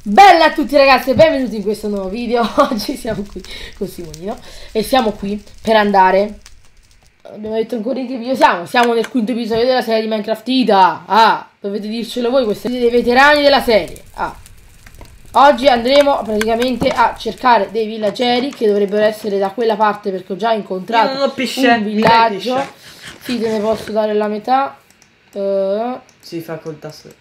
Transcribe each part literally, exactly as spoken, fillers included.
Bella a tutti ragazzi e benvenuti in questo nuovo video. Oggi siamo qui con Simonino e siamo qui per andare. Abbiamo detto ancora in che video siamo? Siamo nel quinto episodio della serie di Minecraft Ida. Ah, dovete dircelo voi, questi siete dei veterani della serie. Ah, oggi andremo praticamente a cercare dei villageri che dovrebbero essere da quella parte, perché ho già incontrato Io non ho pesce, un villaggio. Sì, te ne posso dare la metà. uh, Si fa col tasto.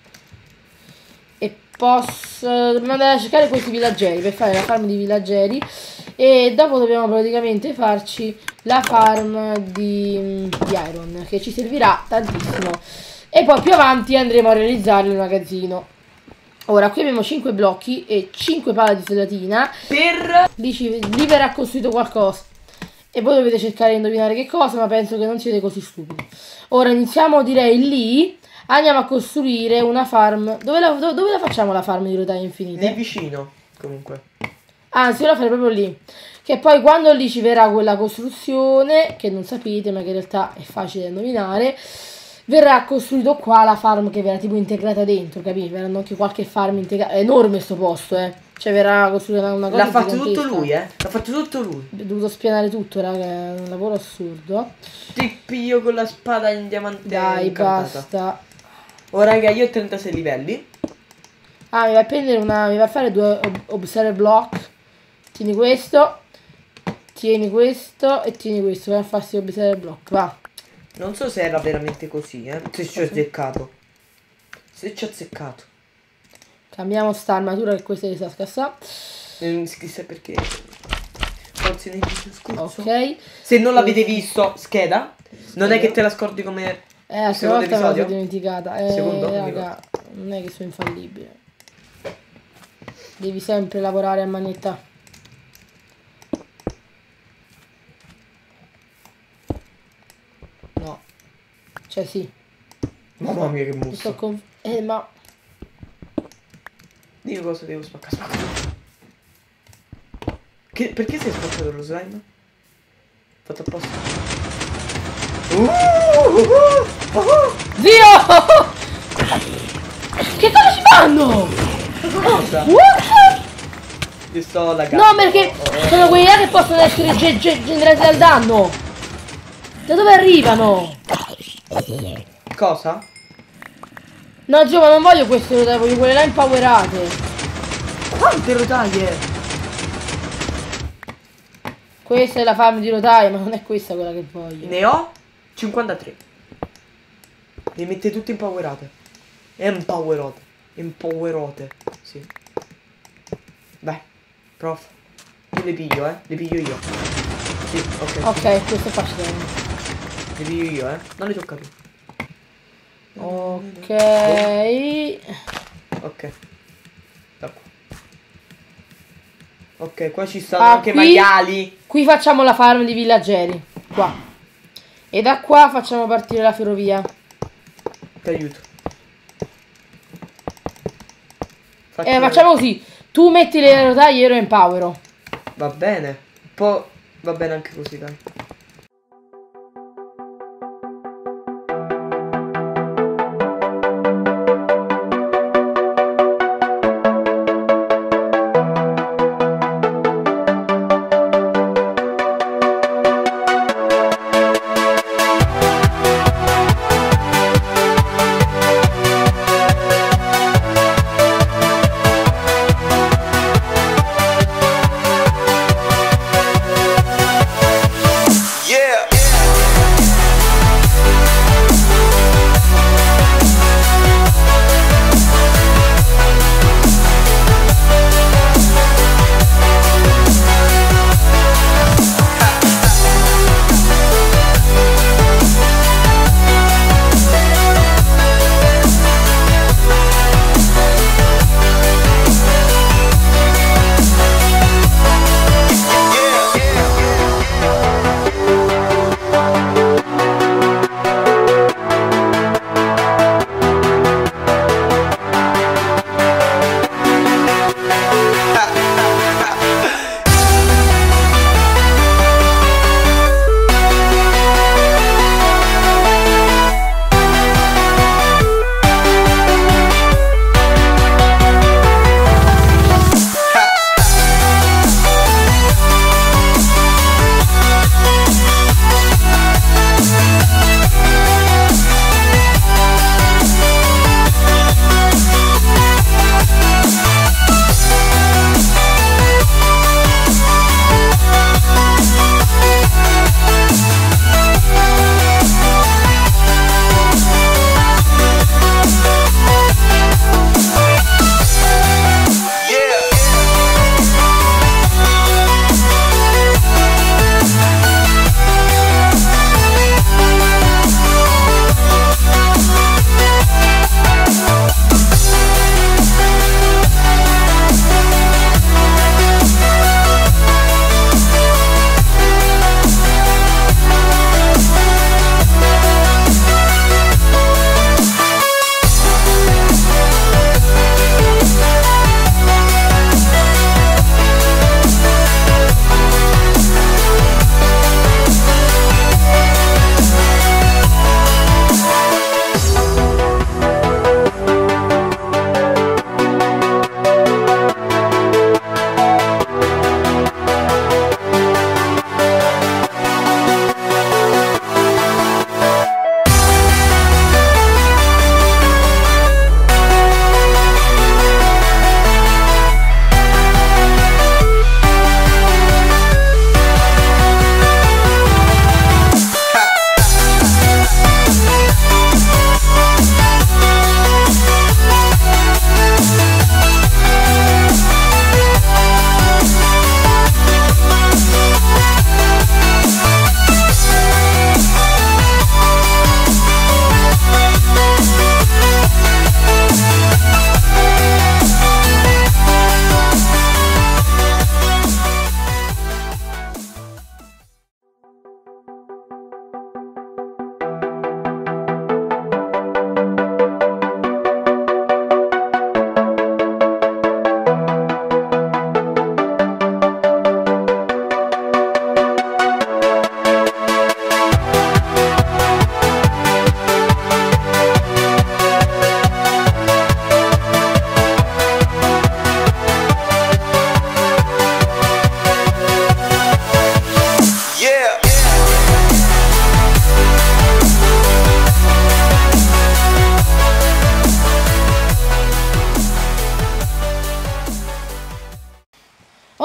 E posso dobbiamo andare a cercare questi villageri per fare la farm di villageri. E dopo dobbiamo praticamente farci la farm di, di iron, che ci servirà tantissimo. E poi più avanti andremo a realizzare il magazzino. Ora qui abbiamo cinque blocchi e cinque pale di sedatina. Per lì, ci, lì verrà costruito qualcosa e voi dovete cercare di indovinare che cosa, ma penso che non siete così stupidi. Ora iniziamo, direi, lì. Andiamo a costruire una farm. Dove la, dove, dove la facciamo la farm di rotaie infinite? Lì vicino, comunque. Anzi, io la farei proprio lì. Che poi quando lì ci verrà quella costruzione, che non sapete ma che in realtà è facile da indovinare, verrà costruito qua la farm che verrà tipo integrata dentro, capite? Verranno anche qualche farm integrata. È enorme sto posto, eh. Cioè verrà costruita una cosa. L'ha fatto tutto lui, eh. L'ha fatto tutto lui. Ho dovuto spianare tutto, raga, è un lavoro assurdo. Ti piglio con la spada in diamante. Dai, incantata. basta. Oh raga, io ho trentasei livelli. Ah, mi va a prendere una. Mi va a fare due ob observer block. Tieni questo. Tieni questo e tieni questo. Vai a farsi observer block, va. Non so se era veramente così, eh. Se ci ho azzeccato. Se ci ho azzeccato. Cambiamo sta armatura che questa è sta scassa. Non chissà perché. Forse nel video scorso. Ok. Se non l'avete visto, scheda. Non è che te la scordi come. Eh, la secondo volta me l'ho episodio? dimenticata. Eh, Secondo? raga, non è che sono infallibile. Devi sempre lavorare a manetta. No. Cioè sì. Mamma mia che Mi sto musso. con... Eh, ma... Dio cosa devo spaccare. Spacca. Che, perché sei spaccato lo slime? Fatto apposta. Uh, uh, uh, uh. Zio! Che cosa ci fanno? Cosa? What? Io sto laggando. No, perché sono quelli là che possono essere ge ge generati dal danno. Da dove arrivano? Cosa? No, Gio, ma non voglio queste rotaie, voglio quelle là empowerate. Quante rotaie? Questa è la farm di rotaie, ma non è questa quella che voglio. Ne ho cinquantatré. Le mette tutte empowerate. Empowerate. Empowerate. Sì. Dai, prof. Io le piglio, eh. Le piglio io. Sì, ok. Ok, questo è facile. Le piglio io, eh. Non le tocca più. Ok. Ok. Da qua. Ok, qua ci stanno Ah, anche qui- maiali. Qui facciamo la farm di villageri. Qua. E da qua facciamo partire la ferrovia. Ti aiuto. Eh, Faccio- facciamo così. Tu metti le rotaie e io lo empowero. Va bene. Un po'. Va bene anche così, dai.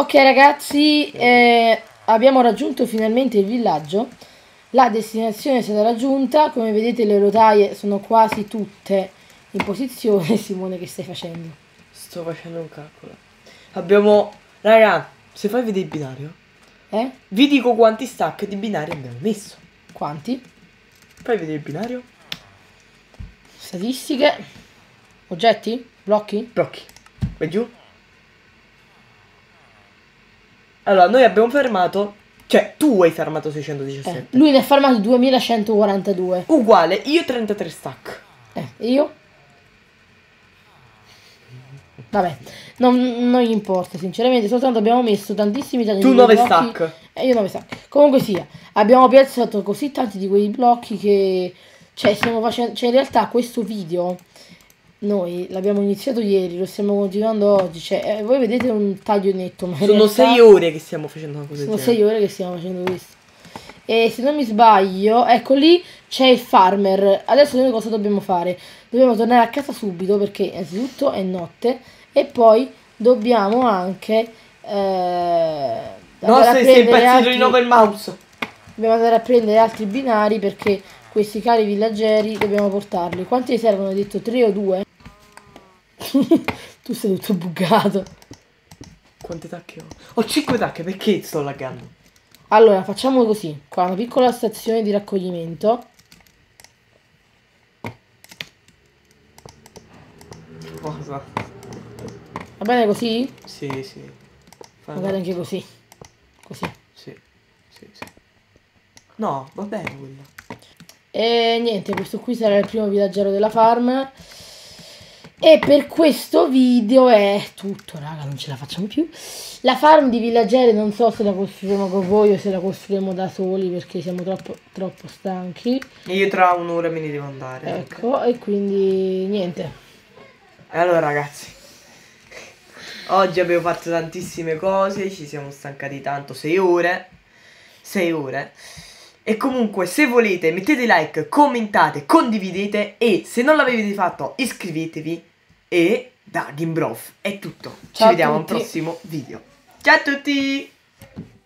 Ok ragazzi, eh, abbiamo raggiunto finalmente il villaggio. La destinazione è stata raggiunta. Come vedete le rotaie sono quasi tutte in posizione. Simone, che stai facendo? Sto facendo un calcolo. Abbiamo... Raga, se fai vedere il binario, Eh? vi dico quanti stack di binari abbiamo messo. Quanti? Fai vedere il binario. Statistiche. Oggetti? Blocchi? Blocchi. Vai giù. Allora, noi abbiamo fermato... Cioè, tu hai fermato seicentodiciassette. Eh, lui ne ha farmati duemilacentoquarantadue. Uguale, io trentatré stack. Eh, io? Vabbè, non, non gli importa sinceramente, soltanto abbiamo messo tantissimi tanti Tu di nove quei blocchi. stack. E io nove stack. Comunque sia, abbiamo piazzato così tanti di quei blocchi che... Cioè, stiamo facendo... Cioè, in realtà questo video... Noi l'abbiamo iniziato ieri, lo stiamo continuando oggi. Cioè, eh, voi vedete un taglio netto, ma in Sono realtà sei ore che stiamo facendo una cosa del sono genere. sei ore che stiamo facendo questo. E se non mi sbaglio, ecco lì c'è il farmer. Adesso noi cosa dobbiamo fare? Dobbiamo tornare a casa subito perché innanzitutto è notte e poi dobbiamo anche eh, andare No, a sei, sei prendere impazzito altri, di nuovo il mouse. dobbiamo andare a prendere altri binari perché questi cari villaggeri dobbiamo portarli. Quanti ne servono? Hai detto tre o due? Tu sei tutto bugato. Quante tacche ho? Ho cinque tacche, perché sto laggando? Allora, facciamo così. Qua una piccola stazione di raccoglimento. Cosa? Va bene così? Sì, sì. Fai Magari no. anche così. Così. Sì, sì, sì. No, va bene quella. E niente, questo qui sarà il primo villaggero della farm. E per questo video è tutto, raga, non ce la facciamo più. La farm di villaggeri non so se la costruiremo con voi o se la costruiremo da soli perché siamo troppo, troppo stanchi. E io tra un'ora me ne devo andare. Ecco, e quindi niente. E allora ragazzi, oggi abbiamo fatto tantissime cose, ci siamo stancati tanto, sei ore. sei ore. E comunque se volete mettete like, commentate, condividete e se non l'avete fatto iscrivetevi. E da Gimbrof è tutto. Ci Ciao a vediamo al tutti. prossimo video. Ciao a tutti!